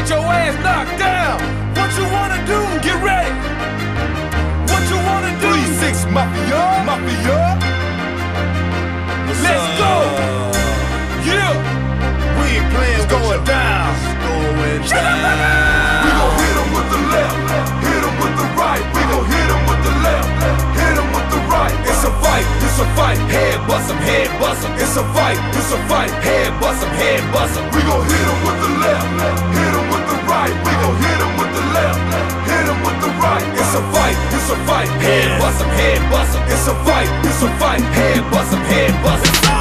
get your ass knocked down. What you wanna do? Get ready. What you wanna do? 3-6 Mafia, Mafia. Let's go. Yeah. We ain't playing, it's going down. It's going down. We gon' hit him with the left, hit him with the right. We gon' hit him with the left, hit him with the right. It's a fight, it's a fight. Head bust him, head bust him. It's a fight, it's a fight. Head bust him, head bust him. We gon' hit him with the left, hit him with the right. We gon' hit him with the left, hit him with the right. It's a fight, it's a fight. Head bust him, head bust him. It's a fight, it's a fight. Head bust him, head bust him.